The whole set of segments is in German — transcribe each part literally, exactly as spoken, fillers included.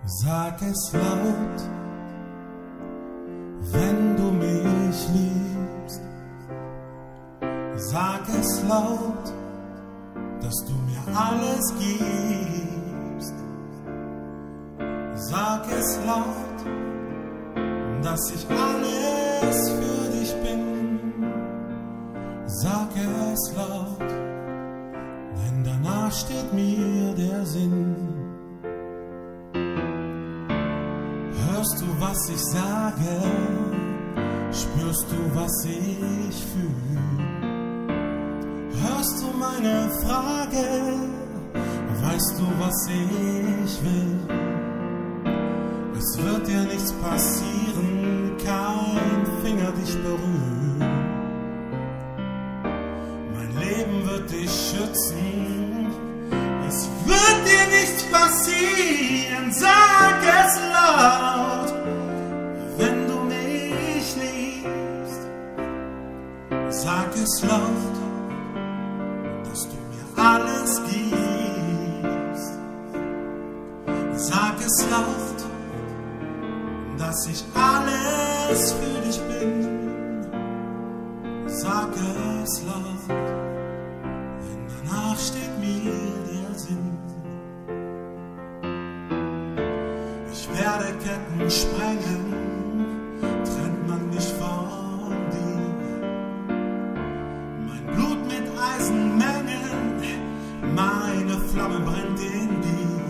Sag es laut, wenn du mich liebst. Sag es laut, dass du mir alles gibst. Sag es laut, dass ich alles für dich bin. Sag es laut, denn danach steht mir der Sinn. Hörst du, was ich sage? Spürst du, was ich fühle? Hörst du meine Frage? Weißt du, was ich will? Es wird dir nichts passieren, kein Finger dich berühren. Mein Leben wird dich schützen, es wird dir nichts passieren. Sag es laut, wenn du mich liebst. Sag es laut, dass du mir alles gibst. Sag es laut, dass ich alles für dich bin. Sag es laut, denn danach steht mir der Sinn. Ich werde Ketten sprengen, trennt man mich von dir. Mein Blut mit Eisen mengen, meine Flamme brennt in dir.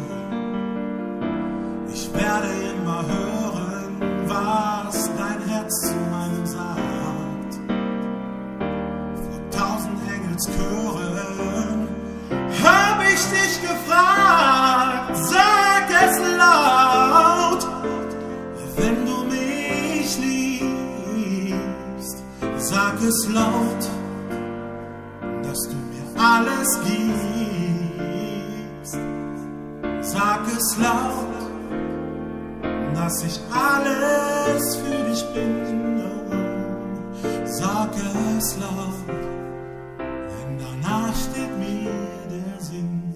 Ich werde immer hören, was dein Herz zu meinem sagt. Vor tausend Engelschören hab ich dich gefragt. Sag es laut, wenn du mich liebst. Sag es laut, dass du mir alles gibst. Sag es laut, dass ich alles für dich bin. Sag es laut, denn danach steht mir der Sinn.